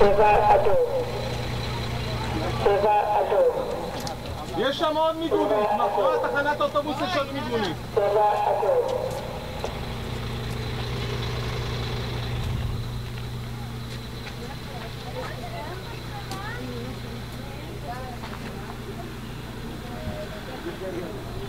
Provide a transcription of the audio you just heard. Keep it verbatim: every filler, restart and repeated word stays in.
צבע אדום. צבע אדום. יש שם עוד מיגונית, מאחורי תחנת אוטובוס יש עוד מיגונית. צבע אדום. Thank you.